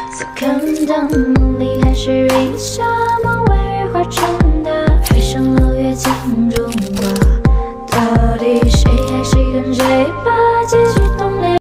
此刻的梦里还是一下梦外月华传达，飞上了月镜中挂，到底谁爱谁跟谁把结局